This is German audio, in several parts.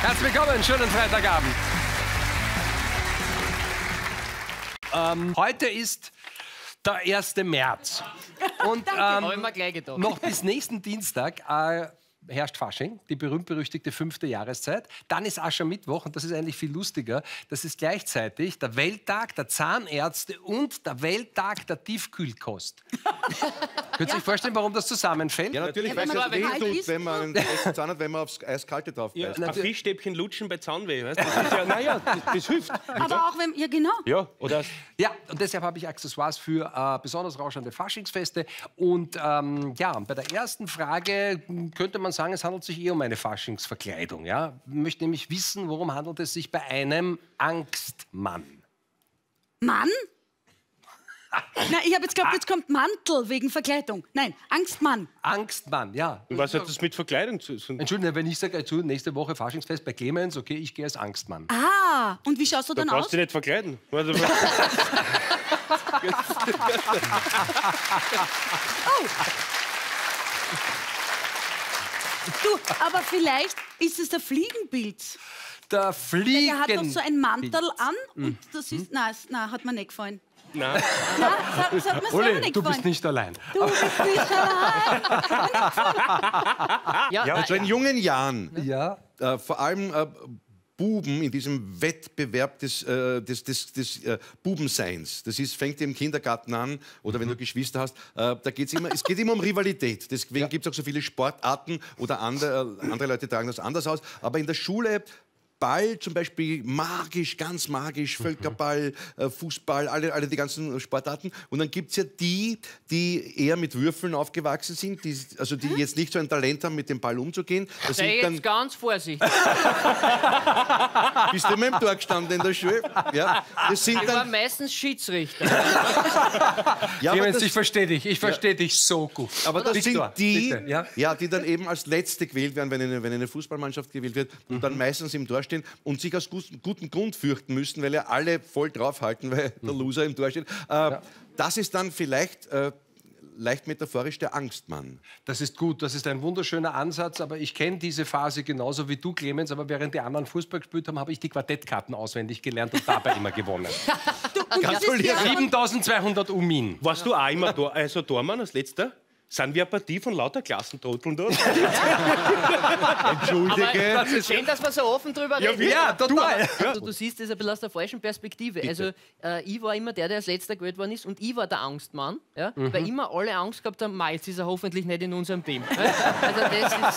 Herzlich willkommen, schönen Freitagabend. Heute ist der 1. März. Und noch bis nächsten Dienstag herrscht Fasching, die berühmt-berüchtigte 5. Jahreszeit. Dann ist Aschermittwoch und das ist eigentlich viel lustiger. Das ist gleichzeitig der Welttag der Zahnärzte und der Welttag der Tiefkühlkost. Könnt ihr euch vorstellen, warum das zusammenfällt? Ja, natürlich, weil es ja weh tut, wenn man einen echten Zahn hat, wenn man aufs Eiskalte drauf beißt. Ja, ein Fischstäbchen lutschen bei Zahnweh, weißt du? Das ist ja, naja, das hilft. Aber auch wenn, ja genau. Ja, oder? Ja, und deshalb habe ich Accessoires für besonders rauschende Faschingsfeste. Und ja, bei der ersten Frage könnte man sagen, es handelt sich eher um eine Faschingsverkleidung. Ja? Ich möchte nämlich wissen, worum handelt es sich bei einem Angstmann? Mann? Nein, ich habe jetzt geglaubt, jetzt kommt Mantel wegen Verkleidung. Nein, Angstmann. Angstmann, ja. Und was hat das mit Verkleidung zu tun? Entschuldigung, wenn ich sage, nächste Woche Faschingsfest bei Clemens, okay, ich gehe als Angstmann. Ah, und wie schaust du Da dann brauchst aus? du dich nicht verkleiden. Warte, Oh. Du, aber vielleicht ist es der Fliegenpilz. Der Der hat doch Fliegen. so ein Mantel an und das ist... Nein, hat mir nicht gefallen. nein. Nein, das hat mir selber Uli, nicht du gefallen. bist nicht allein. Du bist nicht allein. Ja, also in jungen Jahren, Ja. vor allem Buben in diesem Wettbewerb des Bubenseins. Das fängt im Kindergarten an oder wenn du Geschwister hast. Es geht immer um Rivalität. Deswegen gibt es auch so viele Sportarten oder andere Leute tragen das anders aus. Aber in der Schule Ball zum Beispiel magisch, ganz magisch, Völkerball, Fußball, alle die ganzen Sportarten. Und dann gibt es ja die eher mit Würfeln aufgewachsen sind, die jetzt nicht so ein Talent haben, mit dem Ball umzugehen. Das Sei sind dann, jetzt ganz vorsichtig. bist du immer im Tor gestanden in der Schule? Ja, das sind Ich war dann, meistens Schiedsrichter. ja, aber Clemens, das, ich verstehe dich. Ich verstehe dich so gut. aber das sind Viktor, die, bitte, ja? die dann eben als Letzte gewählt werden, wenn eine Fußballmannschaft gewählt wird und dann meistens im Tor stehen und sich aus gutem Grund fürchten müssen, weil ja alle voll draufhalten, weil der Loser im Tor steht. Das ist dann vielleicht leicht metaphorisch der Angstmann. Das ist gut, das ist ein wunderschöner Ansatz, aber ich kenne diese Phase genauso wie du, Clemens, aber während die anderen Fußball gespielt haben, habe ich die Quartettkarten auswendig gelernt und dabei immer gewonnen. Gratuliere. 7200 Umin. Warst du auch immer Tormann als Letzter? Sind wir eine Partie von lauter Klassentrotteln dort? Entschuldige. Aber schön, dass wir so offen drüber reden. Ja, total. Du siehst das ein bisschen aus der falschen Perspektive. Bitte. Also, ich war immer der als Letzter gewählt worden ist und ich war der Angstmann, ja? Weil immer alle Angst gehabt haben, jetzt ist er hoffentlich nicht in unserem Team. Also das ist...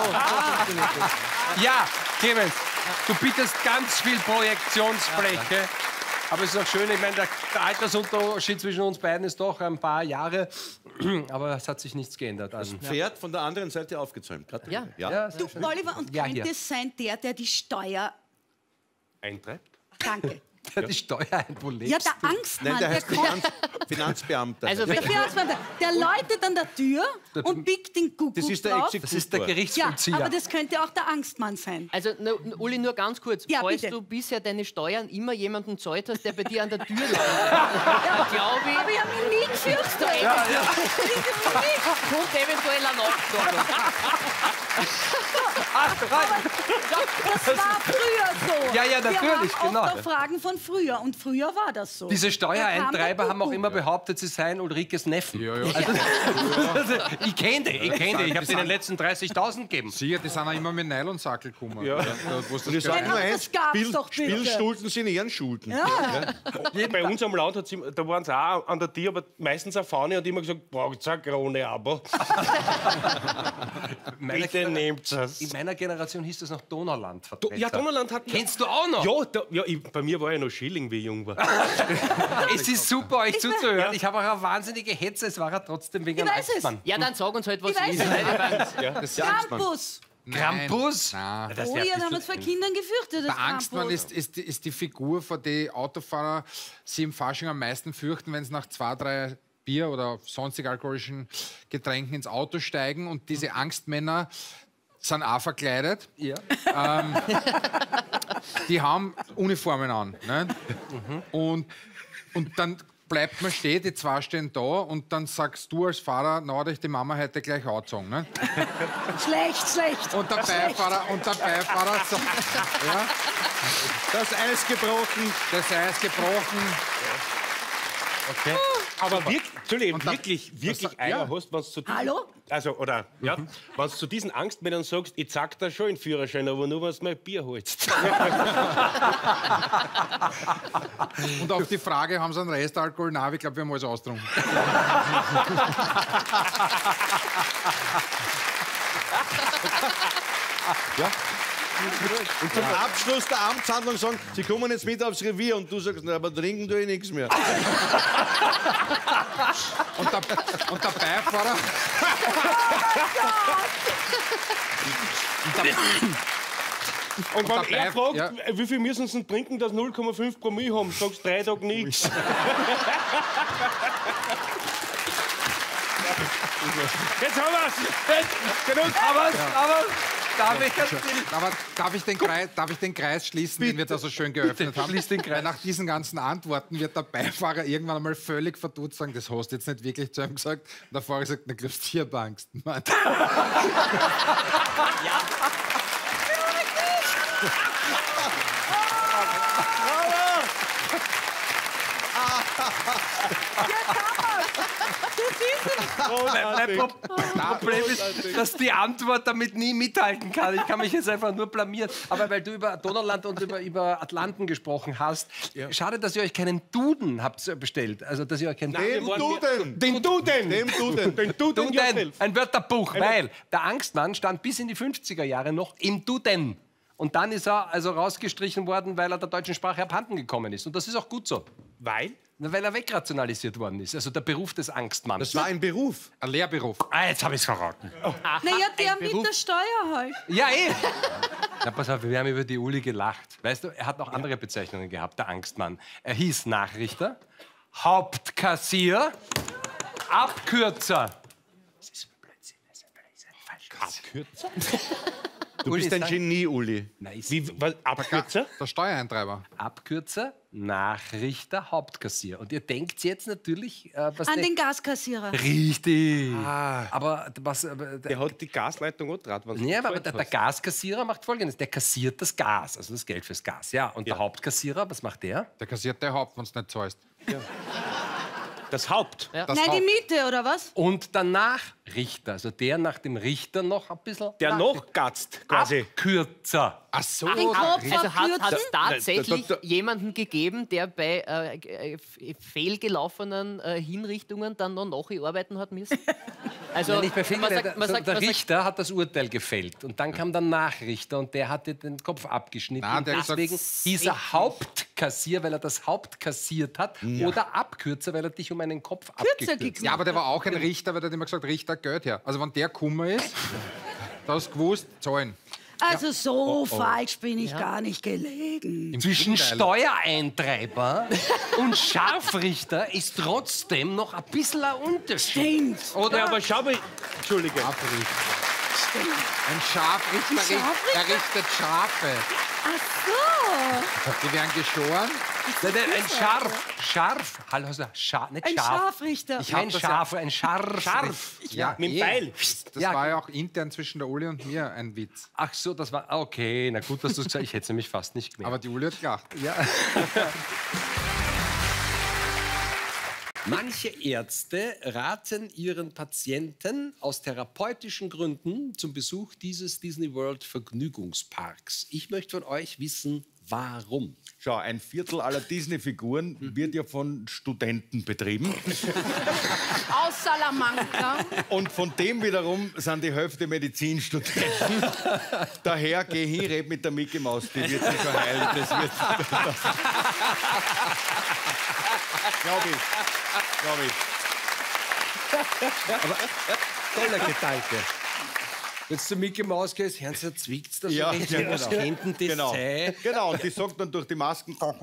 Ja, Clemens, du bietest ganz viel Projektionsfläche. Aber es ist auch schön, ich meine, der Altersunterschied zwischen uns beiden ist doch ein paar Jahre, aber es hat sich nichts geändert. Pferd von der anderen Seite aufgezäumt. Gratuliere. Ja, Du, Oliver, und Ja, könnte hier. es sein, der die Steuer... Eintreibt? Danke. die Steuer einpolegt. Ja, der Angstmann, Nein, der heißt kommt... Finanzbeamter. Also, Der Finanzmann, der läutet an der Tür und biegt den Kuckuck Das ist der drauf. Das ist der Ja, Gerichtsvollzieher. aber das könnte auch der Angstmann sein. Also, Uli, nur ganz kurz. Ja, Falls bitte. du bisher deine Steuern immer jemanden gezahlt hast, der bei dir an der Tür läuft, glaube ich, Aber ich habe mich nie gefürchtet. kommt eventuell ein Nachtrag. Das war früher so. Ja, ja, natürlich, Wir haben genau. oft auch Fragen von früher und früher war das so. Diese Da kam Steuereintreiber der haben auch Kuckuck. immer behauptet, sie seien Ulrikes Neffen. Ja, ja. Also, ich kenne die, ich habe in den letzten 30.000 gegeben. Sicher, die sind auch immer mit Nylonsackel gekommen. Ja. Wo Und ich sage Nein, nur aber eins, das gab's doch bitte. Spielschulden sind Ehrenschulden. Ja. Bei uns am Land da waren sie auch an der Tür, aber meistens eine Fahne und immer gesagt, braucht eine Krone, aber bitte nehmt es. In meiner Generation hieß das noch Donauland. Ja, Donnerland hat... Kennst du auch noch? Ja, bei mir war ja noch Schilling, wie ich jung war. Es ist super, euch zuzuhören. Ich habe auch eine wahnsinnige Hetze. Es war er trotzdem wegen Ich einem weiß es. Angstmann. Ja, dann sag uns halt, was Ich weiß ist. es. Nein, Das Krampus. Krampus? Nein. Das Oh wär ja, ein da haben wir bisschen- uns vor Kindern gefürchtet. Das Der Angstmann Krampus. ist die Figur, vor der Autofahrer sie im Fasching am meisten fürchten, wenn sie nach 2, 3 Bier oder sonstig alkoholischen Getränken ins Auto steigen. Und diese Angstmänner sind auch verkleidet. Ja. Die haben Uniformen an. Ne? Und dann bleibt man stehen, die zwei stehen da und dann sagst du als Fahrer, na, hat euch die Mama heute gleich angezogen. Ne? Schlecht. Und der Beifahrer sagt, ja, Das Eis gebrochen. das Eis gebrochen. Okay. Aber Entschuldigung, dann- wirklich das- Eier ja. hast, was zu Hallo? Also, oder, ja, wenn du zu diesen Angstmännern sagst, ich zeig dir schon den Führerschein, aber nur, wenn du mein Bier holst. Und auf die Frage, haben sie einen Restalkohol? Nein, ich glaube, wir haben alles ausgetrunken. Und zum Abschluss der Amtshandlung sagen, Sie kommen jetzt mit aufs Revier und du sagst, na, aber trinken tue ich nichts mehr. Und der Beifahrer... Und wenn er fragt, ja. wie viel müssen sie denn trinken, dass 0,5 Promille haben, sagst du 3 Tage nichts. Jetzt haben wir's! Genug! Aber Darf ich den Kreis schließen, den wir da so schön geöffnet haben? schließ den Kreis. Weil nach diesen ganzen Antworten wird der Beifahrer irgendwann einmal völlig verdutzt sagen, das hast du jetzt nicht wirklich zu ihm gesagt. Und der Fahrer sagt, na, glaubst du, ich hab Angst. Mann. Mein Problem ist, dass die Antwort damit nie mithalten kann. Ich kann mich jetzt einfach nur blamieren. Aber weil du über Donauland und über Atlanten gesprochen hast, schade, dass ihr euch keinen Duden habt bestellt. Also, dass ihr euch keinen Den Duden! Duden, ein Wörterbuch, weil der Angstmann stand bis in die 50er Jahre noch im Duden. Und dann ist er also rausgestrichen worden, weil er der deutschen Sprache abhanden gekommen ist. Und das ist auch gut so. Weil? Na, weil er wegrationalisiert worden ist. Also der Beruf des Angstmanns. Das war ein Beruf. Ein Lehrberuf. Ah, jetzt habe ich es verraten. Naja, der mit der Steuer halt. Ja, eh. Na, pass auf, wir haben über die Uli gelacht. Weißt du, er hat noch andere Bezeichnungen gehabt, der Angstmann. Er hieß Nachrichter, Hauptkassier, Abkürzer. Das ist ein Blödsinn, das ist ein Blödsinn. Du bist ein Genie, Uli. Nice. Abkürzer? Der Steuereintreiber. Abkürzer, Nachrichter, Hauptkassier. Und ihr denkt jetzt natürlich, was An den Gaskassierer. Richtig. Aber was... Der hat die Gasleitung auch draht. Ja, aber der Gaskassierer macht Folgendes. Der kassiert das Gas, also das Geld fürs Gas. Ja, und der Hauptkassierer, was macht der? Der kassiert der Haupt, wenn du nicht zahlst. Das Haupt. Ja. Das Nein, die Haupt. Miete, oder was? Und der Nachrichter, also der nach dem Richter noch ein bisschen... Der noch gatzt, quasi. Abkürzer. Ach so. Den Kopf Also hat es abkürzen? tatsächlich jemanden gegeben, der bei fehlgelaufenen Hinrichtungen dann noch nacharbeiten hat müssen? Also, Ja, nicht bei Fehler, man sagt, der Richter hat das Urteil gefällt und dann kam der Nachrichter und der hatte den Kopf abgeschnitten. Nein, und der hat deswegen gesagt, hieß er Hauptkassier, weil er das Haupt kassiert hat, oder Abkürzer, weil er dich um einen Kopf abgekürzt gekürzt. Ja, aber der war auch ein Richter, weil der hat immer gesagt, Richter, Geld her. Also wenn der Kummer ist, da hast du gewusst, zahlen. Also so falsch bin ich gar nicht gelegen. Im Zwischen Gegenteil. Steuereintreiber und Scharfrichter ist trotzdem noch ein bisschen ein Unterschied. Stimmt. Oder? Ja, aber schau mal. Entschuldige. Ein Scharfrichter, der richtet Schafe. Ach so. Die werden geschoren. Nein, ein Scharf. Hallo, also nicht Ein scharf. Scharfrichter. Kein Schaf, ein Scharf. Ja, Mit dem Beil. Das Ja. war ja auch intern zwischen der Uli und mir ein Witz. Ach so, das war. Okay, na gut, dass du es gesagt hast. Ich hätte es nämlich fast nicht gemerkt. Aber die Uli hat gelacht. Manche Ärzte raten ihren Patienten aus therapeutischen Gründen zum Besuch dieses Disney World Vergnügungsparks. Ich möchte von euch wissen, warum. Schau, ein Viertel aller Disney-Figuren wird ja von Studenten betrieben. Aus Salamanca. Und von dem wiederum sind die Hälfte Medizinstudenten. Daher geh hin, red mit der Mickey Maus, die wird sich schon heilen. Das wird. Glaube ich. Toller Gedanke. Wenn du zu Mickey Maus gehst, hören Sie, zwickt's da so Ja, richtig. ja, Was genau. kennt denn das Genau. sein? Genau, und die sagt dann durch die Masken, dann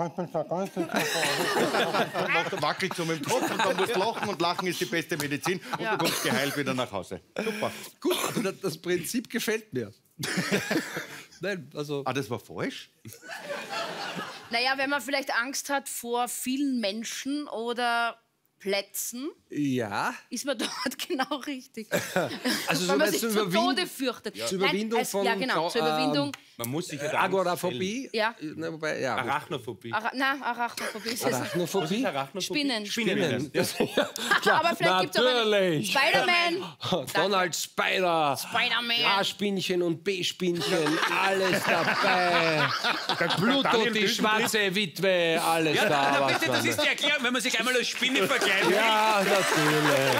wackelt so mit dem Kopf und dann musst du lachen und lachen ist die beste Medizin und du kommst geheilt wieder nach Hause. Super. Gut, also das Prinzip gefällt mir. Nein, also. Ah, das war falsch? Naja, wenn man vielleicht Angst hat vor vielen Menschen oder Plätzen, Ja. ist man dort genau richtig. Also Weil man sich zur zu Tode fürchtet. Zur Überwindung von ja, genau, zur Überwindung. Man muss sich halt Agoraphobie. Ja. Na, wobei, ja. Arachnophobie. Arachnophobie ist es. Arachnophobie. Spinnen. Spinnen. Aber vielleicht gibt es auch einen Natürlich. Spider-Man. Donald Spider. Spider-Man. A-Spinnchen und B-Spinnchen, alles dabei. Pluto, die schwarze Witwe, alles da. Na was bitte, das man- ist die Erklärung, wenn man sich einmal als Spinne verkleidet. Ja, natürlich.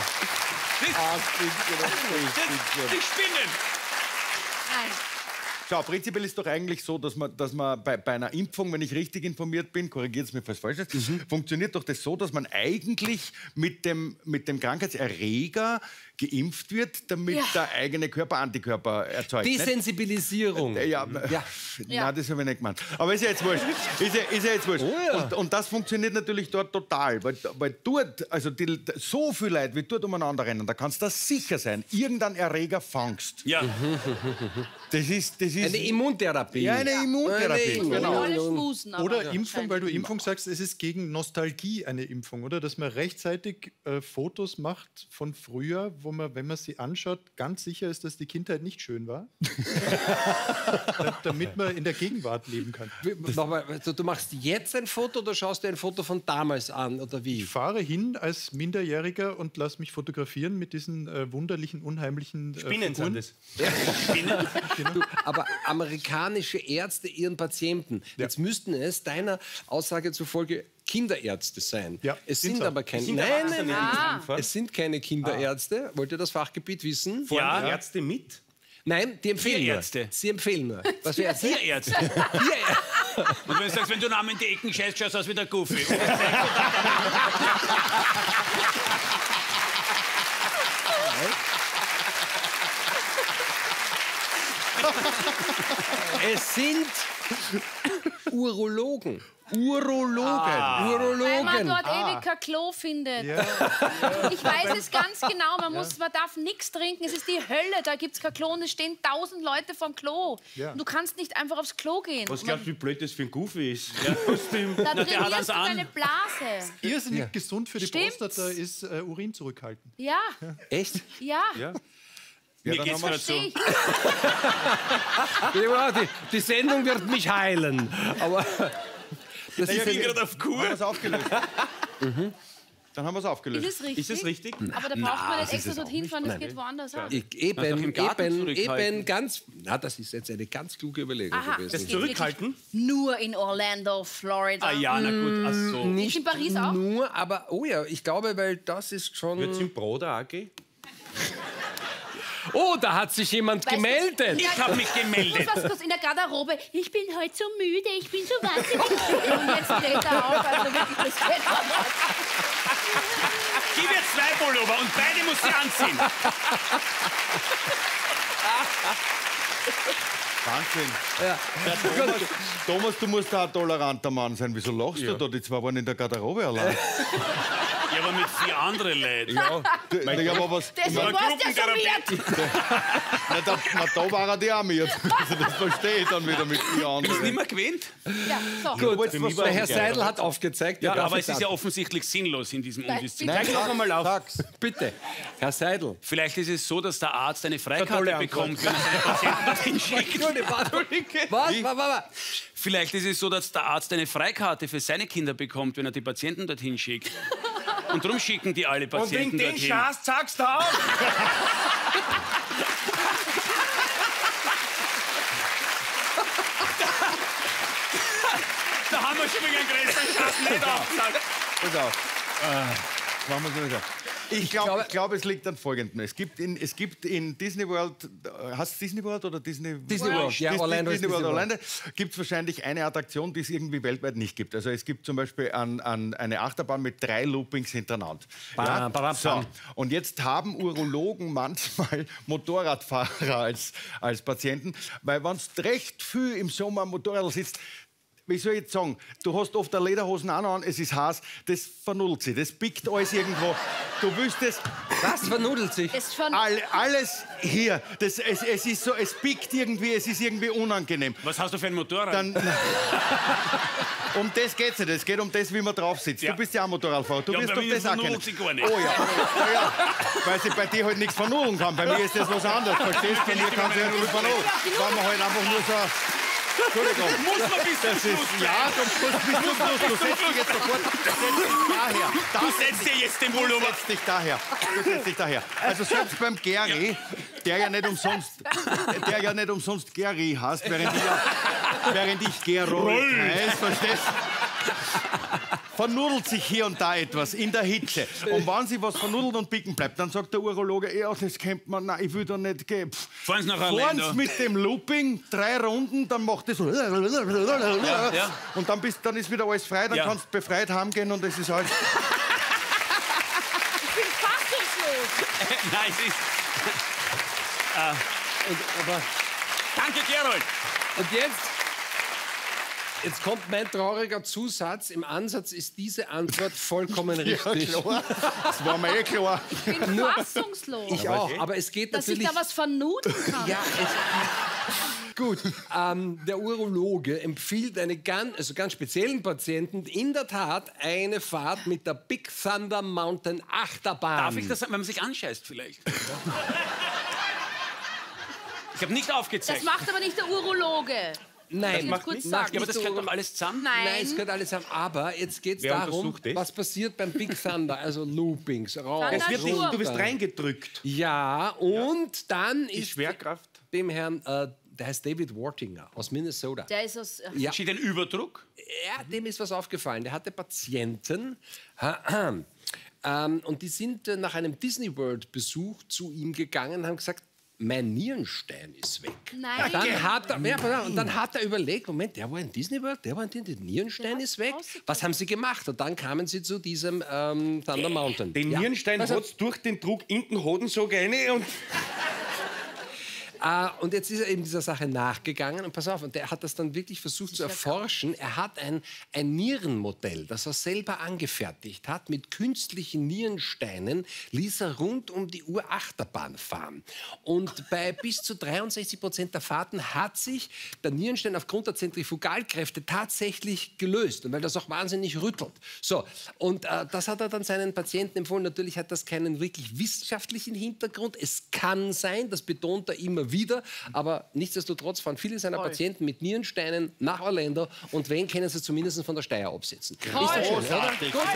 Die Spinnen. Nein. Schau, prinzipiell ist doch eigentlich so, dass man bei einer Impfung, wenn ich richtig informiert bin, korrigiert es mir, falls falsch ist, funktioniert doch das so, dass man eigentlich mit dem Krankheitserreger geimpft wird, damit der eigene Körper Antikörper erzeugt. nicht? Desensibilisierung. Ja. Nein, das habe ich nicht gemeint. Aber ist ja jetzt wurscht. Ist ja jetzt wurscht. Und das funktioniert natürlich dort total, weil dort, also so viel Leute wie dort umeinander rennen, da kannst du sicher sein, irgendein Erreger fangst. Ja. Das ist Eine Immuntherapie. ja, eine Immuntherapie. Eine Genau. Alle schmusen, aber Oder Impfung, weil du Impfung sagst, es ist gegen Nostalgie eine Impfung, oder? Dass man rechtzeitig Fotos macht von früher, wo man, wenn man sie anschaut, ganz sicher ist, dass die Kindheit nicht schön war. Damit man in der Gegenwart leben kann. Nochmal, also du machst jetzt ein Foto oder schaust dir ein Foto von damals an, oder wie? Ich fahre hin als Minderjähriger und lasse mich fotografieren mit diesen wunderlichen, unheimlichen Spinnen sind Figuren. das. Du, aber amerikanische Ärzte ihren Patienten, jetzt müssten es deiner Aussage zufolge Kinderärzte sein. Ja, es sind's sind auch. aber keine. Sind Nein, Erwachsene, nein, die nein. impfen? Es sind keine Kinderärzte. Wollt ihr das Fachgebiet wissen? Fahren Ärzte mit? Nein, die empfehlen nur. Tierärzte. Sie empfehlen nur. Was für Ärzte? Tierärzte. Und wenn du sagst, wenn du Namen in die Ecken scheißt, schaust du aus wie der Goofy. Es sind Urologen. Urologen. Weil man Urologen. dort ewig kein Klo findet. Ich weiß es ganz genau, man darf nichts trinken, es ist die Hölle, da gibt es kein Klo und es stehen 1000 Leute vorm Klo. Ja. Und du kannst nicht einfach aufs Klo gehen. Was glaubst du, wie blöd das für ein Goofy ist? Da der hat trainierst eins du an. deine Blase. Irrsinnig gesund für die Stimmt's? Prostata ist Urin zurückhalten. Ja, Echt? ja. Mir geht's gerade so. Verstehe ich. Ja, die Sendung wird mich heilen. Aber das Ich ist bin gerade auf Haben Kur. wir es aufgelöst. Dann haben wir es aufgelöst. Ist es richtig? Ist das richtig? Aber da braucht man nicht extra dorthin fahren, das geht woanders auch. eben zurückhalten. ganz. Na, das ist jetzt eine ganz kluge Überlegung Aha. gewesen. Das Das Zurückhalten? Nur in Orlando, Florida. Ah ja, na gut, ach so. Nicht in Paris auch? Nur, aber oh ja, ich glaube, weil das ist schon. Wird es im Broder auch gehen? Oh, da hat sich jemand Weißt du- gemeldet. Ich habe mich gemeldet. Was kurz in der Garderobe. Ich bin heute so müde, ich bin so wahnsinnig müde. Und jetzt dreht er auf. Also wirklich, das geht aber. Gib ihr 2 Pullover und beide muss sie anziehen. Wahnsinn. Thomas, du musst da ein toleranter Mann sein. Wieso lachst du da? Die zwei waren in der Garderobe allein. Ja, aber mit 4 anderen Leuten. Ja, aber was? Deswegen Aber warst du ja so Gruppentherapie. Na, da war er dearmiert. Also das verstehe ich dann wieder mit den anderen. Nicht mehr gewinnt? Ja, so. Gut, der Herr Seidel hat aufgezeigt. Ja, der aber darf es ist ja ab. offensichtlich sinnlos in diesem Undisziplin. Nein, Zeig doch einmal auf. Sag's. Bitte, Herr Seidel. Vielleicht ist es so, dass der Arzt eine tolle Freikarte Antwort. bekommt, wenn er seine Patienten dorthin schickt. Was? Vielleicht ist es so, dass der Arzt eine Freikarte für seine Kinder bekommt, wenn er die Patienten dorthin schickt. Und darum schicken die alle Und wegen Patienten den dorthin. Schatz sagst du auch? Da haben wir schon wieder einen größeren Schatz nicht aufgesagt. Pass auf. Machen wir so wieder. Ich glaube, es liegt an Folgendem. Es gibt in Disney World, heißt es Disney World oder Disney World, ja, Orlando ist Disney World, Disney World. Orlando gibt es wahrscheinlich eine Attraktion, die es irgendwie weltweit nicht gibt. Also es gibt zum Beispiel eine Achterbahn mit 3 Loopings hintereinander. Bam, bam, So. bam. Und jetzt haben Urologen manchmal Motorradfahrer als Patienten, weil wenn du recht viel im Sommer am Motorrad sitzt, wie soll ich jetzt sagen, du hast oft eine Lederhosen auch noch an, es ist heiß, das vernudelt sich, das biegt alles irgendwo. Du willst das... Was vernudelt sich? Alles hier, es ist so, es biegt irgendwie, es ist irgendwie unangenehm. Was hast du für ein Motorrad? Dann, um das geht's nicht, es geht um das, wie man drauf sitzt. Du bist ja auch Motorradfahrer, du wirst doch das auch kennen. Gar nicht. Oh ja, weil sie bei dir halt nichts vernudeln kann. Bei mir ist das was anderes, verstehst du? Bei mir kann sie ja nur vernudeln. Weil man halt einfach nur so... Entschuldigung. Muss man bis zum Schluss ja, du musst bis zum Schluss. Du setzt dich jetzt sofort daher. Du setzt dir jetzt den Pullover. Du setzt dich daher. Also selbst beim Gary, der ja nicht umsonst Gary heißt, während ich Gerold heißt, verstehst vernudelt sich hier und da etwas in der Hitze. Und wenn sie was vernudelt und bicken bleibt, dann sagt der Urologe, ja, das kennt man, nein, ich will da nicht gehen. Fahren Sie nach Orlando. Fahren mit dem Looping, 3 Runden, dann macht das so. Ja. Und dann ist wieder alles frei, dann kannst du befreit heimgehen und es ist alles... Ich bin fassungslos. Nein, es ist... Aber Danke, Gerold. und jetzt kommt mein trauriger Zusatz. Im Ansatz ist diese Antwort vollkommen richtig. Ja, klar. Das war mir klar. Ich bin fassungslos. Ich auch, aber es geht Dass natürlich... ich da was vernudeln kann. Ja, gut. Der Urologe empfiehlt ganz speziellen Patienten in der Tat eine Fahrt mit der Big Thunder Mountain Achterbahn. Darf ich das sagen, wenn man sich anscheißt vielleicht? Ich habe nicht aufgezeigt. Das macht aber nicht der Urologe. Nein, macht nicht. Ja, aber das gehört doch alles zusammen. Nein, es gehört alles zusammen. Aber jetzt geht es darum, untersucht das? was passiert beim Big Thunder, also Loopings, raus, Es wird Du runter. bist reingedrückt. Ja, und dann Die ist Schwerkraft. dem Herrn, der heißt David Wartinger aus Minnesota. Der ist aus... Ja. Steht ein Überdruck? Ja, dem ist was aufgefallen. Der hatte Patienten und die sind nach einem Disney World Besuch zu ihm gegangen und haben gesagt, mein Nierenstein ist weg. Nein. Dann hat er überlegt, Moment, der war in Disney World, der Nierenstein ist weg. Was haben sie gemacht? Und dann kamen sie zu diesem Thunder Mountain. Den Nierenstein Also- hat's durch den Druck in den Hoden so rein und... Und jetzt ist er eben dieser Sache nachgegangen und pass auf, und der hat das dann wirklich versucht zu erforschen. Er hat ein Nierenmodell, das er selber angefertigt hat, mit künstlichen Nierensteinen, ließ er rund um die Uhr Achterbahn fahren. Und bei bis zu 63% der Fahrten hat sich der Nierenstein aufgrund der Zentrifugalkräfte tatsächlich gelöst, und weil das auch wahnsinnig rüttelt. So, und das hat er dann seinen Patienten empfohlen. Natürlich hat das keinen wirklich wissenschaftlichen Hintergrund. Es kann sein, das betont er immer wieder, aber nichtsdestotrotz fahren viele seiner Patienten mit Nierensteinen nach Orlando, und wen können sie zumindest von der Steier absetzen. Ist das schön, oder?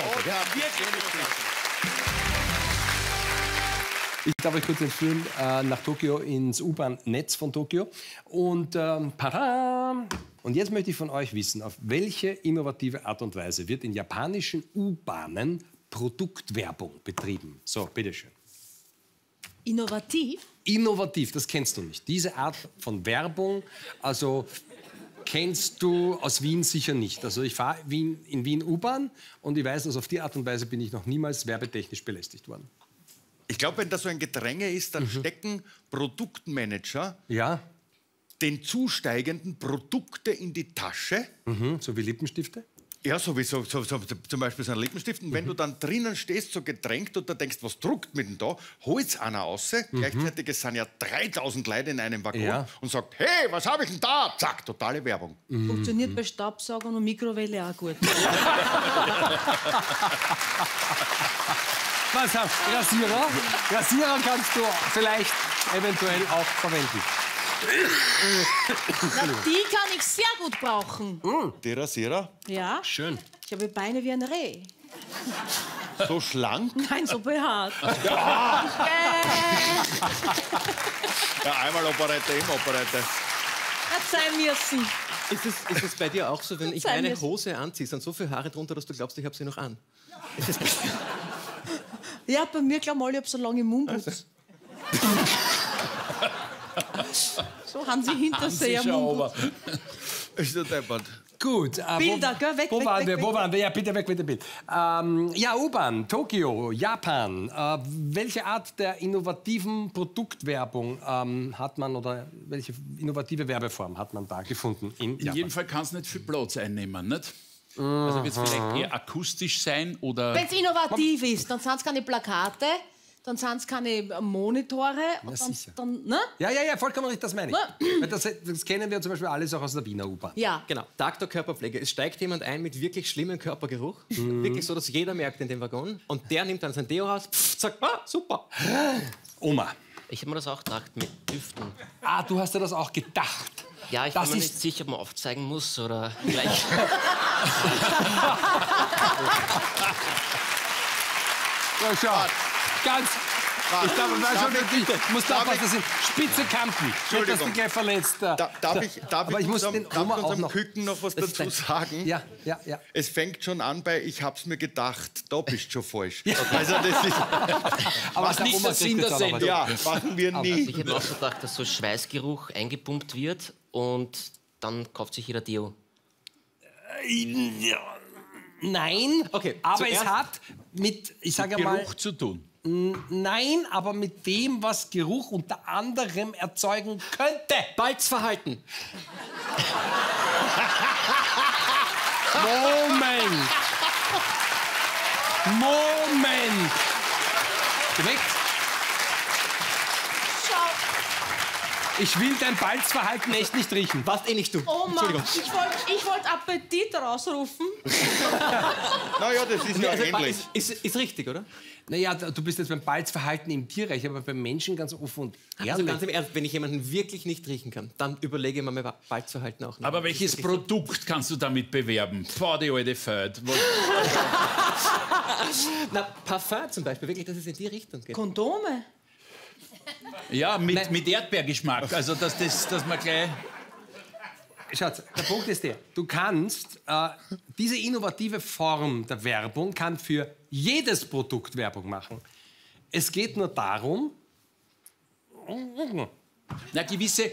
Ich darf euch kurz entführen nach Tokio, ins U-Bahn-Netz von Tokio. Und tada! Und jetzt möchte ich von euch wissen, auf welche innovative Art und Weise wird in japanischen U-Bahnen Produktwerbung betrieben? So, bitteschön. Innovativ? Innovativ, das kennst du nicht. Diese Art von Werbung, also kennst du aus Wien sicher nicht. Also ich fahre in Wien U-Bahn und ich weiß, dass auf die Art und Weise bin ich noch niemals werbetechnisch belästigt worden. Ich glaube, wenn da so ein Gedränge ist, dann stecken Produktmanager den zusteigenden Produkte in die Tasche. So wie Lippenstifte? Ja, sowieso, zum Beispiel so ein Lippenstift. Und wenn du dann drinnen stehst, so gedrängt, und da denkst, was druckt mit denn da, holt's einer raus. Gleichzeitig, es sind ja 3000 Leute in einem Waggon und sagt, hey, was habe ich denn da? Zack, totale Werbung. Funktioniert bei Staubsaugern und Mikrowelle auch gut. Was hast du? Rasierer? Rasierer kannst du vielleicht eventuell auch verwenden. Na, die kann ich sehr gut brauchen. Die Rasierer? Ja. Schön. Ich habe Beine wie ein Reh. So schlank? Nein, so behaart. Ja, einmal Operette, immer Operette. Verzeih mir sie. Ist es bei dir auch so, wenn ich meine Hose anziehe, sind so viele Haare drunter, dass du glaubst, ich habe sie noch an? Ja, bei mir glauben alle, ich habe so lange Mundputz. So haben sie Hinterseher Mundputz. Ist der deppert. Gut. Bilder, gell? Weg, wo weg, waren weg, wir? weg, Wo waren wir? Ja, bitte weg mit dem Bild. Ja, U-Bahn, Tokio, Japan. Welche Art der innovativen Produktwerbung hat man oder welche innovative Werbeform hat man da gefunden in Japan? In jedem Fall kann es nicht viel Platz einnehmen, nicht? Also wird es vielleicht eher akustisch sein oder... Wenn es innovativ ist, dann sind es keine Plakate, dann sind es keine Monitore. Ne? Ja, vollkommen richtig, das meine ich. Weil das kennen wir zum Beispiel alles auch aus der Wiener U-Bahn. Ja. Genau, Tag der Körperpflege. Es steigt jemand ein mit wirklich schlimmem Körpergeruch. Wirklich so, dass jeder merkt in dem Waggon. Und der nimmt dann sein Deo raus, sagt, super. Oma. Ich habe mir das auch gedacht mit Düften. Ah, du hast dir das auch gedacht. Ja, ich bin mir nicht sicher, ob man aufzeigen muss oder gleich. Ja, schau. Ganz. Ich glaube, ich muss aufpassen, das sind spitze Kanten. Nicht, dass du gleich verletzt. Darf ich muss den Oma auch unserem noch... Küken noch was dazu sagen? Ja. Es fängt schon an bei, ich hab's mir gedacht, da bist du schon falsch. Also das ist... Aber was nicht der Sinn der Sendung. Ja, machen wir nie. Also ich habe auch gedacht, dass so Schweißgeruch eingepumpt wird und dann kauft sich jeder Deo. Nein, okay, aber es hat mit, ich sage mal... Geruch zu tun. Nein, aber mit dem, was Geruch unter anderem erzeugen könnte. Balzverhalten. Moment. Direkt. Ich will dein Balzverhalten echt nicht riechen. Passt eh nicht du. Oh Mann, ich wollte Appetit rausrufen. Naja, das ist ja ähnlich. Ist richtig, oder? Naja, du bist jetzt beim Balzverhalten im Tierreich, aber beim Menschen ganz offen und ehrlich. Also ganz im Ernst, wenn ich jemanden wirklich nicht riechen kann, dann überlege ich mir mein Balzverhalten auch nicht. Aber welches Produkt kannst du damit bewerben? Boah, die alte Feld. Na, Parfum zum Beispiel, wirklich, dass es in die Richtung geht. Kondome. Ja, mit Erdbeergeschmack. Also, dass man gleich... Schatz, der Punkt ist der, du kannst, diese innovative Form der Werbung kann für jedes Produkt Werbung machen. Es geht nur darum... Na, gewisse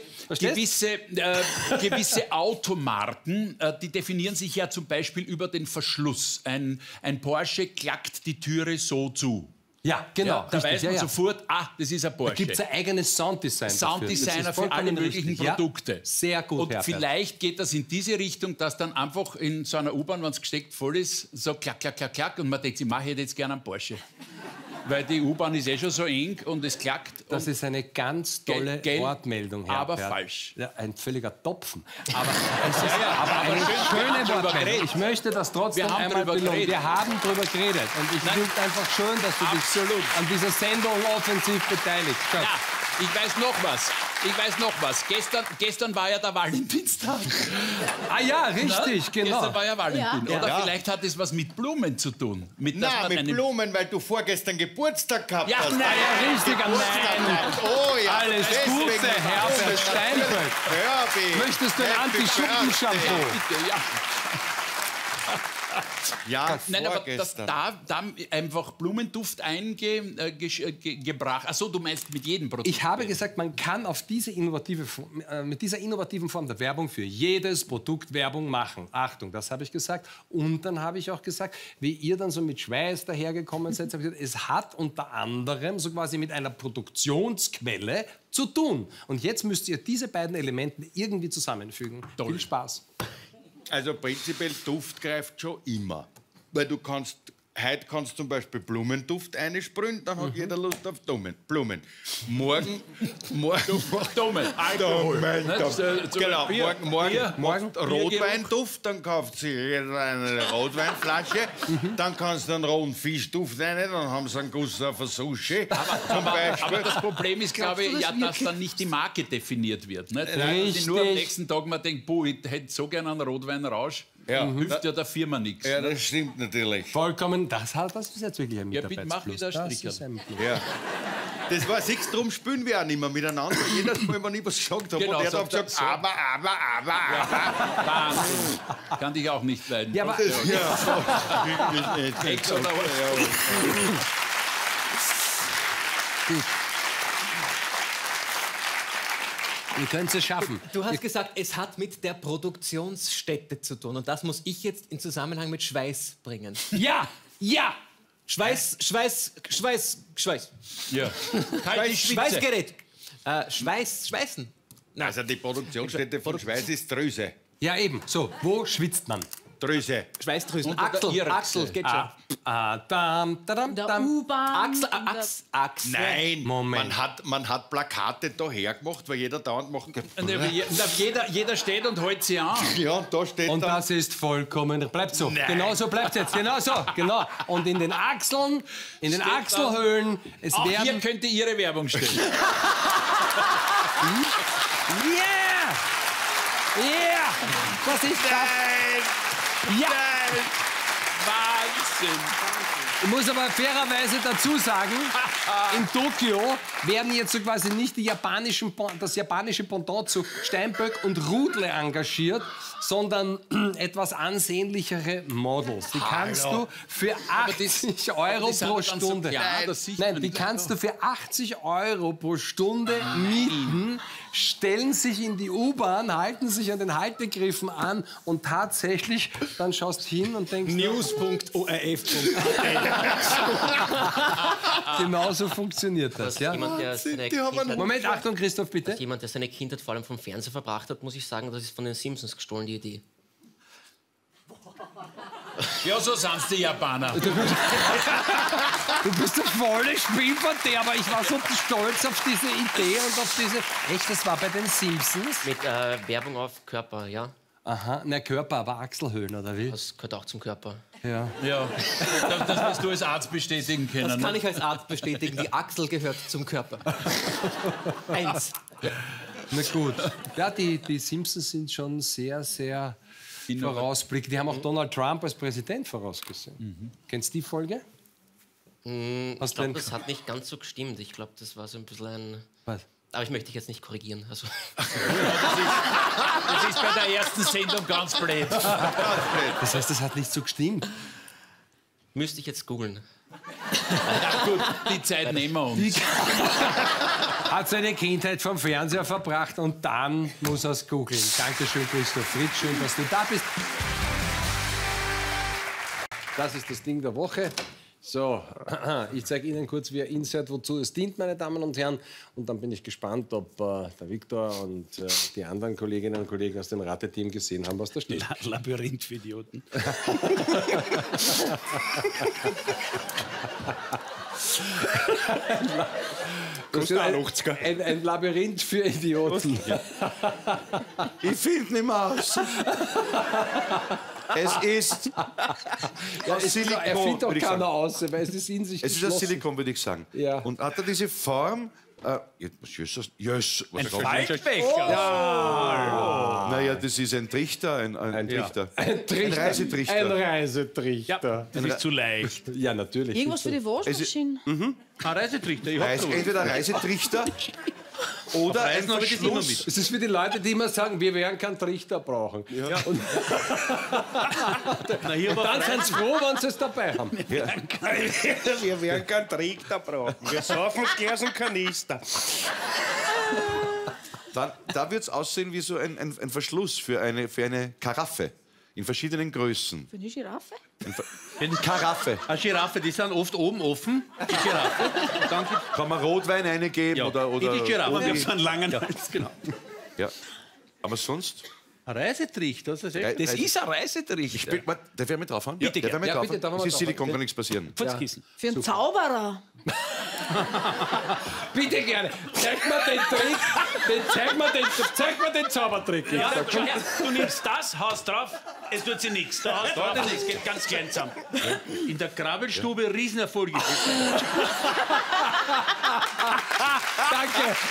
Automarken, die definieren sich ja zum Beispiel über den Verschluss. Ein Porsche klackt die Türe so zu. Ja, genau. Ja, da weiß man sofort, das ist ein Porsche. Da gibt es ein eigenes Sounddesign. Sounddesigner für alle möglichen Produkte. Sehr gut, und vielleicht geht das in diese Richtung, dass dann einfach in so einer U-Bahn, wenn es gesteckt voll ist, so klack, klack, klack, klack und man denkt, ich hätte jetzt gerne einen Porsche. Weil die U-Bahn ist eh schon so eng und es klackt. Das ist eine ganz tolle Wortmeldung, Herbert. Aber falsch. Ja, ein völliger Topfen. Aber es ist eine schöne Wortmeldung. Ich möchte das trotzdem einmal belohnen. Wir haben darüber geredet. Und ich finde es einfach schön, dass du dich an dieser Sendung offensiv beteiligst. Ja, ich weiß noch was. Gestern war ja der Valentinstag. Ah ja, richtig, genau. Gestern war ja Valentin. Ja. Oder vielleicht hat es was mit Blumen zu tun. Mit Blumen, weil du vorgestern Geburtstag gehabt hast. Ja, richtig. Nein. Oh ja. Alles Gute, Herbert Steinfeld. Möchtest du ein Anti-Schuppen-Shampoo? Ja. Ja, nein, aber dass da einfach Blumenduft eingebracht. Achso, du meinst mit jedem Produkt. Ich habe gesagt, man kann auf diese mit dieser innovativen Form der Werbung für jedes Produkt Werbung machen. Achtung, das habe ich gesagt. Und dann habe ich auch gesagt, wie ihr dann so mit Schweiß dahergekommen seid, habe ich gesagt, es hat unter anderem so quasi mit einer Produktionsquelle zu tun. Und jetzt müsst ihr diese beiden Elemente irgendwie zusammenfügen. Toll. Viel Spaß. Also prinzipiell Duft greift schon immer. Weil du kannst, heute kannst du zum Beispiel Blumenduft einsprühen, dann hat jeder Lust auf Blumen. Morgen Alkohol. Genau, morgen Rotweinduft, dann kauft sie jeder eine Rotweinflasche, dann kannst du einen rohen Fischduft rein, dann haben sie einen Guss auf eine Sushi. Aber das Problem ist, glaube ich, dass dann nicht die Marke definiert wird. Nicht? Weil nur am nächsten Tag man denkt, ich hätte so gerne einen Rotweinrausch. Ja. Hilft ja der Firma nichts. Ja, das stimmt natürlich. Vollkommen, das ist jetzt wirklich ein Mitarbeitsplus. Ja, bitte mach wieder Stricher. Ja. Das war sechs, drum spielen wir auch nicht mehr miteinander. Jedes Mal, wenn ich was gesagt habe, genau, und der hat gesagt, aber. Wahnsinn. Kann dich auch nicht leiden. Ja, aber... Ex oder Ihr könnt es schaffen. Du hast gesagt, es hat mit der Produktionsstätte zu tun. Und das muss ich jetzt in Zusammenhang mit Schweiß bringen. Ja! Ja! Schweiß. Ja. Schweißgerät. Schweißen. Na, also die Produktionsstätte von Schweiß ist Drüse. Ja, eben. So, wo schwitzt man? Drüse. Schweißdrüsen. Achsel, geht schon. Der U-Bahn. Achsel. Nein, Moment. Man hat Plakate da hergemacht, weil jeder dauernd machen kann. Jeder steht und hält sie an. Ja, und da steht Und dann... das ist vollkommen... Bleibt so. Nein. Genau so bleibt jetzt. Genau so. Genau. Und in den Achseln, in den Achselhöhlen, es Auch werden... hier könnte Ihre Werbung stehen. Yeah! Yeah! Das ist das. Ja! Wahnsinn! Ich muss aber fairerweise dazu sagen, in Tokio werden jetzt so quasi nicht das japanische Pendant zu Steinböck und Rudle engagiert, sondern etwas ansehnlichere Models. Die kannst du für 80 Euro pro Stunde. Nein, die kannst du für 80 Euro pro Stunde mieten, stellen sich in die U-Bahn, halten sich an den Haltegriffen an und tatsächlich, dann schaust hin und denkst... News.orf.at. Genauso funktioniert das, ja? Moment, Achtung, Christoph, bitte. Als jemand, der seine Kindheit vor allem vom Fernseher verbracht hat, muss ich sagen, das ist von den Simpsons gestohlen, die Idee. Ja, so sind die Japaner. Du bist der volle Spielverderber. Ich war so stolz auf diese Idee und auf diese... Echt, das war bei den Simpsons? Mit Werbung auf Körper, ja. Aha, na Körper, aber Achselhöhlen, oder wie? Das gehört auch zum Körper. Ja. Ja, das wirst du als Arzt bestätigen können. Das kann ich als Arzt bestätigen. Die Achsel gehört zum Körper. 1. Na gut. Ja, die Simpsons sind schon sehr, sehr vorausblickend. Die haben auch Donald Trump als Präsident vorausgesehen. Kennst du die Folge? Ich glaube, das hat nicht ganz so gestimmt. Ich glaube, das war so ein bisschen ein... Was? Aber ich möchte dich jetzt nicht korrigieren. Also. Das ist bei der ersten Sendung ganz blöd. Das heißt, das hat nicht so gestimmt. Müsste ich jetzt googeln. Ja, gut, die Zeit nehmen wir uns. Hat seine Kindheit vom Fernseher verbracht und dann muss er es googeln. Dankeschön, Christoph Fritz. Schön, dass du da bist. Das ist das Ding der Woche. So, ich zeige Ihnen kurz, wie ein Insert, wozu es dient, meine Damen und Herren. Und dann bin ich gespannt, ob der Viktor und die anderen Kolleginnen und Kollegen aus dem Rateteam gesehen haben, was da steht. Labyrinth für Idioten. Ein Labyrinth für Idioten. Ich finde nicht mehr aus. Es ist aus Silikon. Er findet doch keiner aus, weil es ist in sich Es ist aus geschlossen. Silikon, würde ich sagen. Ja. Und hat er diese Form... ein Faltbecher. Ja. Naja, das ist ein Trichter, ein Trichter. Ein Trichter. Ein Reisetrichter. Ein Reisetrichter. Ja, das ist zu leicht. Ja, natürlich. Irgendwas für die Waschmaschine. Ein Reisetrichter. Entweder ein Reisetrichter oder ein Verschluss. Es ist für die Leute, die immer sagen, wir werden keinen Trichter brauchen. Ja. Und dann sind sie froh, wenn sie es dabei haben. Wir werden keinen Trichter brauchen. Wir saufen das Glas und Kanister. Da wird es aussehen wie so ein Verschluss für eine Karaffe. In verschiedenen Größen. Für eine Giraffe? Eine Karaffe. Eine Giraffe, die sind oft oben offen. Die Giraffe. Dann kann man Rotwein reingeben oder die Giraffe. oder Wir haben so einen langen Hals, genau. Ja. Aber sonst? Ein Reisetrichter, das ist echt. Das ist ein Reisetrichter. Darf ich mit draufhauen? Bitte, darf ich mit draufhauen? bitte, Es ist Silikon, kann nichts passieren. Putzkissen. Für einen Zauberer. Bitte gerne. Zeig mir den Trick. Zeig mir den Zaubertrick. Ja, du nimmst das, haust drauf, es tut sich nichts. Da haust drauf, es geht ganz klein zusammen. In der Krabbelstube Riesenerfolg. Danke.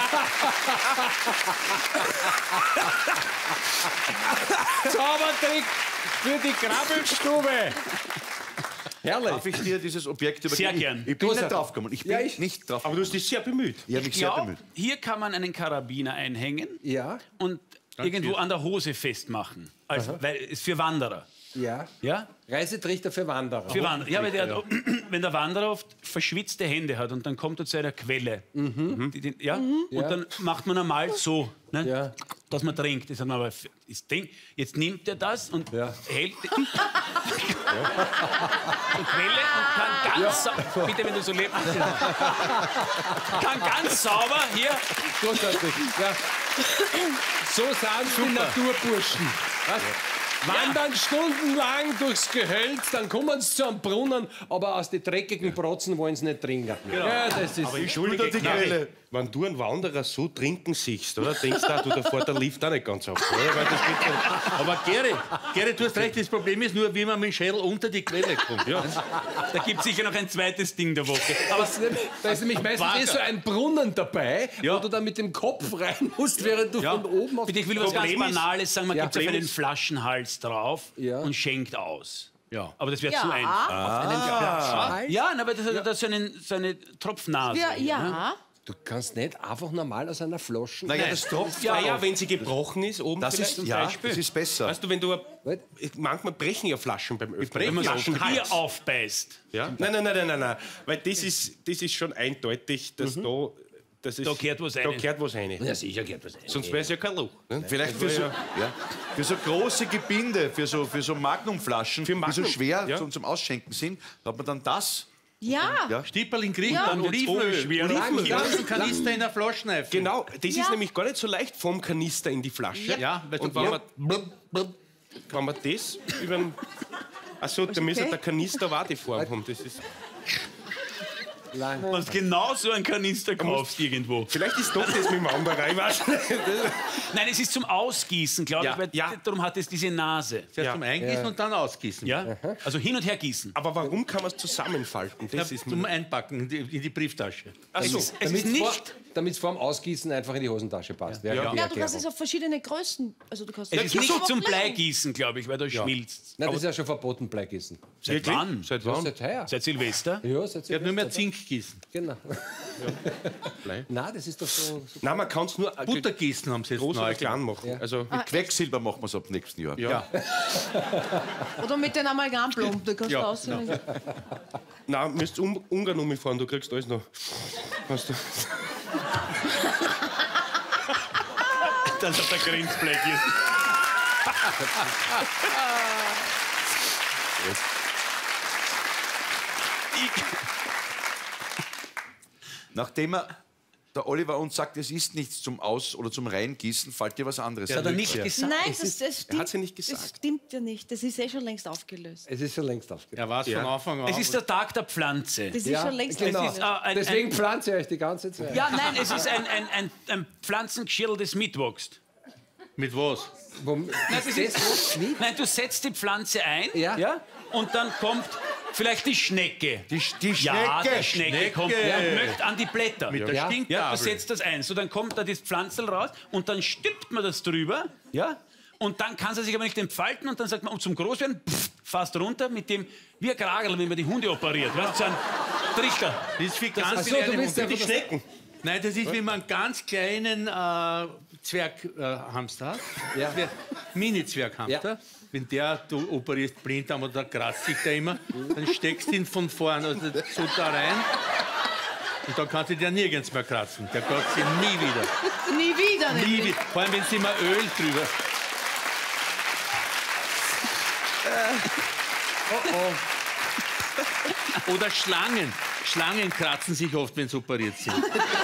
Zaubertrick für die Krabbelstube. Herrlich. Darf ich dir dieses Objekt übergeben? Sehr gern. Ich bin nicht draufgekommen. Ich bin nicht drauf. Aber du hast dich sehr bemüht. Ich habe mich sehr bemüht. Hier kann man einen Karabiner einhängen Ja. und irgendwo an der Hose festmachen. Also, weil es für Wanderer. Ja. Ja? Reisetrichter für Wanderer. Für Wanderer. Ja, weil wenn der Wanderer oft verschwitzte Hände hat und dann kommt er zu einer Quelle. Und dann macht man einmal so, ne? Dass man trinkt. Das hat man aber jetzt nimmt er das und hält die Quelle und kann ganz sauber, bitte, wenn du so lebst, kann ganz sauber hier. Großartig. Ja. So sind die Naturburschen. Was? Wandern stundenlang durchs Gehölz, dann kommen sie zu einem Brunnen, aber aus den dreckigen Brotzen wollen sie nicht trinken. Genau. Ja, das ist aber ich schulde die Quelle. Wenn du einen Wanderer so trinken siehst, oder, denkst du, da fährt der Lift auch nicht ganz auf. Oder? Weil das geht aber Gary, du hast recht, das Problem ist nur, wie man mit dem Schädel unter die Quelle kommt. Ja. Da gibt es sicher noch ein zweites Ding der Woche. Aber da ist nämlich meistens so ein Brunnen dabei, wo du dann mit dem Kopf rein musst, während du von oben auf... Bitte, ich will was ganz Banales sagen, man gibt auf einen Flaschenhals drauf und schenkt aus. Ja. Aber das wäre zu einfach. Auf einen Flaschenhals? Ja, aber das hat so eine Tropfnase. Ja. Du kannst nicht einfach normal aus einer Flasche... Naja, das tropft ja, wenn sie gebrochen ist, oben das vielleicht ist, ja, Beispiel. Das ist besser. Weißt du, wenn du... Manchmal brechen ja Flaschen beim Öffnen. Wenn man so Bier aufbeißt. Ja? Nein. Weil das ist schon eindeutig, dass da kehrt was rein. Da kehrt was rein. Ja, sicher kehrt was rein. Sonst wäre es ja kein Loch. Ne? Vielleicht für so große Gebinde, für so Magnumflaschen, die so schwer zum Ausschenken sind, hat man dann das... Ja. Stipperl in Griechenland, Olivenöl. Ganzen Kanister in der Flasche rein. Genau, das ist nämlich gar nicht so leicht vom Kanister in die Flasche. Ja, weil und wenn man das über den... Achso, da müsste der Kanister war die Form haben. Das ist... Wenn du genau so einen Kanister kaufst irgendwo. Vielleicht ist doch das mit dem Wanderei. Nein, es ist zum Ausgießen, glaube ich, weil darum hat es diese Nase. Zuerst zum Eingießen und dann ausgießen. Ja? Also hin und her gießen. Aber warum kann man es zusammenfalten? Das ist zum Einpacken in die Brieftasche. Achso, es ist nicht... Damit es vor dem Ausgießen einfach in die Hosentasche passt. Ja, du kannst es auf verschiedene Größen. Also du kannst es ist nicht zum Bleigießen, glaube ich, weil du schmilzt. Nein, das ist ja schon verboten, Bleigießen. Seit wann? Seit heuer. Seit Silvester? Ja, seit Silvester. Er hat nur mehr Zink gießen. Genau. Nein, das ist doch so... Nein, man kann es nur... Buttergießen haben sie jetzt groß oder klein machen. Ja. Also mit Quecksilber machen wir es ab nächsten Jahr. Ja. Oder mit den Amalgamplomben, da kannst du aussehen. Nein, du müsst Ungarn umfahren, du kriegst alles noch. Hast du... Das hat der Grenzblech ist. Nachdem der Oliver uns sagt, es ist nichts zum Aus- oder zum Reingießen, fällt dir was anderes. Das hat er nicht gesagt. Nein, das stimmt. Er hat sie nicht gesagt. Das stimmt ja nicht. Das ist schon längst aufgelöst. Es ist schon längst aufgelöst. Er war es von Anfang an. Es ist der Tag der Pflanze. Das ist schon längst genau. aufgelöst. Deswegen pflanze ich euch die ganze Zeit. Ja, nein, es ist ein Pflanzengeschirr, das mitwächst. Mit was? Nein, du setzt die Pflanze ein und dann kommt vielleicht die Schnecke. Die Schnecke? Ja, die Schnecke kommt und möchte an die Blätter. Mit der Stinktafel. Ja, du setzt das ein. So, dann kommt da das Pflanzel raus und dann stülpt man das drüber. Ja? Und dann kann sie sich aber nicht entfalten und dann sagt man, um zum Großwerden, fast runter mit dem, wie ein Kragerl, wenn man die Hunde operiert. Weißt du, so ein Trichter. Das ist für ganz viele die Schnecken. Nein, das ist, wenn man einen ganz kleinen Zwerghamster hat. Ja. Mini-Zwerghamster. Ja. Wenn du operierst Blinddarm oder kratzt sich da immer, dann steckst du ihn von vorne also so da rein und dann kannst du dir nirgends mehr kratzen. Der kratzt ihn nie wieder. Nie wieder? Nie wieder. Vor allem, wenn es immer Öl drüber. Oder Schlangen. Schlangen kratzen sich oft, wenn sie operiert sind.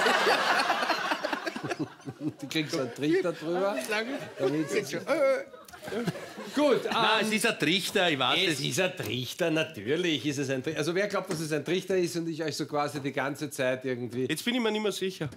Du kriegst einen Trichter drüber. Gut. Nein, es ist ein Trichter, ich weiß es. Es ist ein Trichter, natürlich ist es ein Trichter. Also wer glaubt, dass es ein Trichter ist und ich euch so quasi die ganze Zeit irgendwie... Jetzt bin ich mir nicht mehr sicher.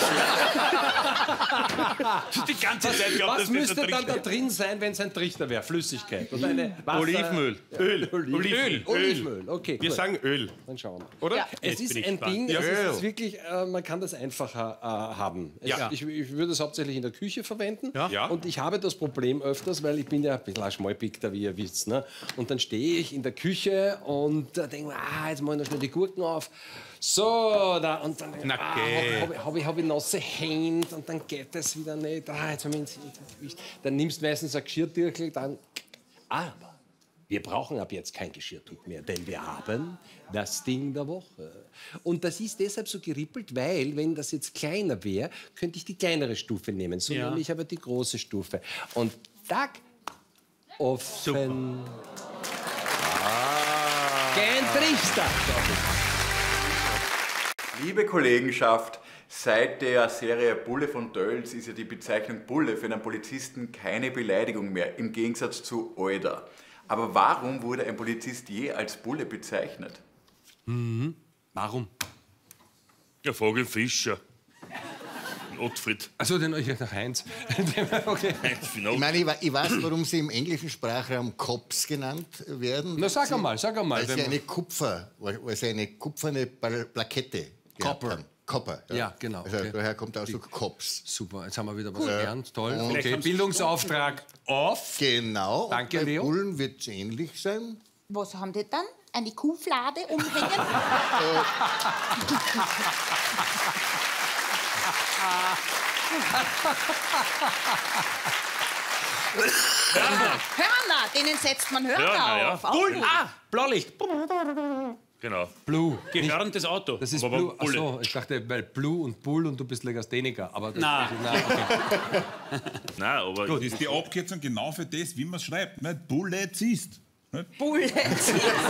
Die ganze Zeit glaubt, was müsste dann da drin sein, wenn es ein Trichter wäre? Flüssigkeit? Und eine Olivenöl. Olivenöl, okay. Wir sagen Öl. Dann schauen wir. Oder? Ja. Es ist ein Ding, es ist wirklich, man kann das einfacher haben. Ich würde es hauptsächlich in der Küche verwenden. Ja. Und ich habe das Problem öfters, weil ich bin ja ein bisschen ein Schmalpickter, wie ihr wisst. Ne? Und dann stehe ich in der Küche und denke mir, jetzt mache ich noch schnell die Gurken auf. So, da, und dann habe ich nasse Hände und dann geht das wieder nicht. Jetzt habe ich dann nimmst du meistens ein Geschirrtürkel, dann... Aber Wir brauchen ab jetzt kein Geschirrtuch mehr, denn wir haben das Ding der Woche. Und das ist deshalb so gerippelt, weil, wenn das jetzt kleiner wäre, könnte ich die kleinere Stufe nehmen. So nehme ich aber die große Stufe. Und zack, offen. Kein Trichter. Liebe Kollegenschaft, seit der Serie Bulle von Tölz ist ja die Bezeichnung Bulle für einen Polizisten keine Beleidigung mehr, im Gegensatz zu Alter. Aber warum wurde ein Polizist je als Bulle bezeichnet? Warum? Ja, Frage Fischer. Ottfried. Also den euch nach Heinz. Okay. Ich meine, ich weiß, warum sie im englischen Sprachraum Cops genannt werden. Na, sag einmal. Weil sie eine kupferne Plakette gehabt haben. Copper. Ja, genau. Also daher kommt der Ausdruck Cops. Super, jetzt haben wir wieder was gelernt. Toll. Und Okay, Bildungsauftrag off. Genau. Danke, bei Leo. Bullen wird es ähnlich sein. Was haben die dann? Eine Kuhflade umhängen? Hörner, denen setzt man Hörner auf. Bullen! Blaulicht. Genau. Blue. Gehörendes Auto. Das ist Aber Blue. Bulle. Achso, ich dachte, weil Blue und Bull und du bist Legastheniker. Aber das Nein, aber das ist die Abkürzung genau für das, wie man es schreibt. Nicht? Polizist. Nicht? Polizist.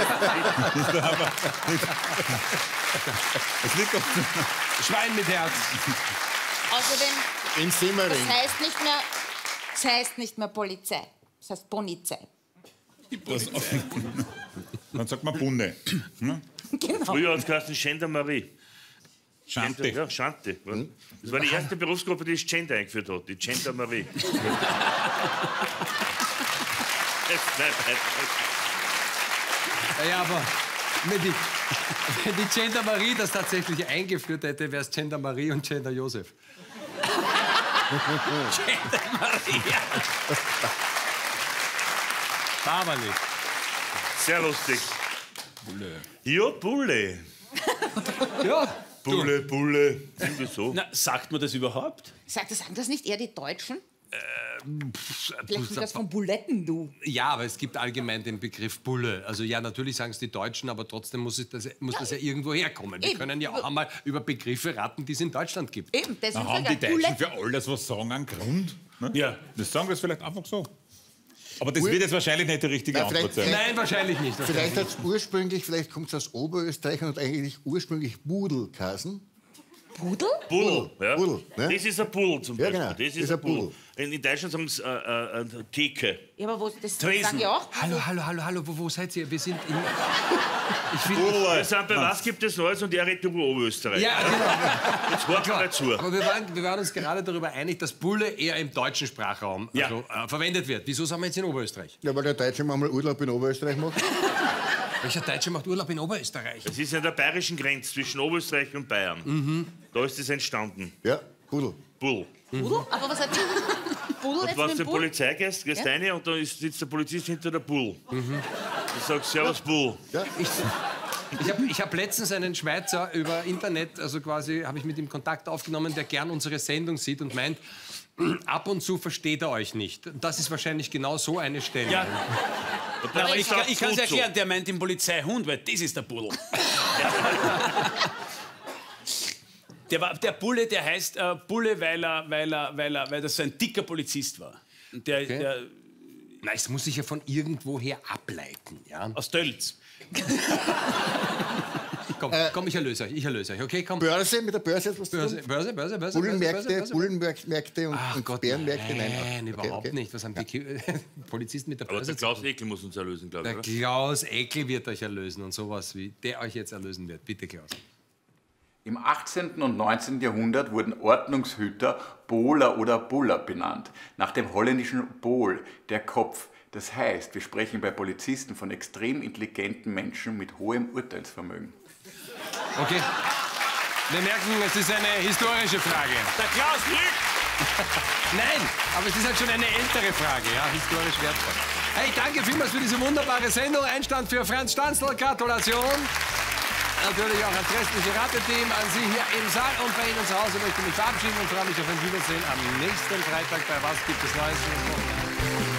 Schwein mit Herz. Außerdem, In Simmering. das heißt nicht mehr Polizei. Das heißt Polizei. Dann sagt man Bunde. Hm? Genau. Früher hat es geheißen Gendarmerie. Schante. Ja, Schante. Das war die erste Berufsgruppe, die das Gender eingeführt hat, die Gendarmerie. Ja, aber wenn die Gendarmerie das tatsächlich eingeführt hätte, wäre es Gendarmerie und Gender Josef. Gendarmerie. Aber nicht. Sehr lustig. Bulle. Ja, Bulle. Ja. Bulle. Irgendwie so. Na, sagt man das überhaupt? Sagen das nicht eher die Deutschen? Vielleicht kommt das von Buletten, du. Ja, aber es gibt allgemein den Begriff Bulle. Also ja, natürlich sagen es die Deutschen, aber trotzdem muss das ja irgendwo herkommen. Wir können ja auch einmal über Begriffe raten, die es in Deutschland gibt. Eben, deswegen Haben die Deutschen für alles, was sagen, einen Grund? Ne? Ja. Das sagen wir vielleicht einfach so. Aber das wird jetzt wahrscheinlich nicht die richtige Antwort sein. Nein, wahrscheinlich nicht. Vielleicht hat es ursprünglich, vielleicht kommt es aus Oberösterreich und eigentlich ursprünglich Budel geheißen. Pudel? Bull. Ja. Bull, ne? Das ist ein Bull zum Ja, Beispiel. genau. Das ist ein Bull. In Deutschland sagen sie Theke. Ja, aber das Tresen. sagen ja auch. Hallo, wo seid ihr? Wir sind in... Wir sind bei Was gibt es Neues und er redet über Oberösterreich. Ja, genau. Jetzt hört mal zu. Aber wir waren uns gerade darüber einig, dass Bulle eher im deutschen Sprachraum verwendet wird. Wieso sind wir jetzt in Oberösterreich? Ja, weil der Deutsche mal Urlaub in Oberösterreich macht. Welcher Deutsche macht Urlaub in Oberösterreich? Es ist an der bayerischen Grenze zwischen Oberösterreich und Bayern. Da ist es entstanden. Ja, Pudel. Bull. Pudel? Aber was hat Pudel Und jetzt wenn mit du dem zur Bull? Polizei gehst rein und da sitzt der Polizist hinter der Bull. Du sagst Servus Bull. Ja. Ich hab letztens einen Schweizer über Internet, also quasi habe ich mit ihm Kontakt aufgenommen, der gern unsere Sendung sieht und meint, ab und zu versteht er euch nicht. Das ist wahrscheinlich genau so eine Stelle. Ja. Aber ich kann es erklären, der meint den Polizeihund, weil das ist der Bull. Der Bulle, der heißt Bulle, weil das so ein dicker Polizist war. Und Nein, es muss sich ja von irgendwoher ableiten. Ja? Aus Tölz. Komm, ich erlöse euch, okay? Komm. Börse, mit der Börse etwas zu tun? Börse. Bullenmärkte und Bärenmärkte? Nein, überhaupt nicht. Was haben die Polizisten mit der Aber Börse der Klaus Eckel muss uns erlösen, glaube ich. Der Klaus Eckel wird euch erlösen und sowas wie der euch jetzt erlösen wird. Bitte, Klaus. Im 18. und 19. Jahrhundert wurden Ordnungshüter Bowler oder Buller benannt, nach dem holländischen Bol, der Kopf. Das heißt, wir sprechen bei Polizisten von extrem intelligenten Menschen mit hohem Urteilsvermögen. Okay. Wir merken, es ist eine historische Frage. Der Klaus lügt! Nein, aber es ist halt schon eine ältere Frage, ja, historisch wertvoll. Hey, danke vielmals für diese wunderbare Sendung. Einstand für Franz Stanzl, Gratulation. Natürlich auch ans restliche Rateteam, an Sie hier im Saal und bei Ihnen zu Hause möchte ich mich verabschieden und freue mich auf ein Wiedersehen am nächsten Freitag bei Was gibt es Neues?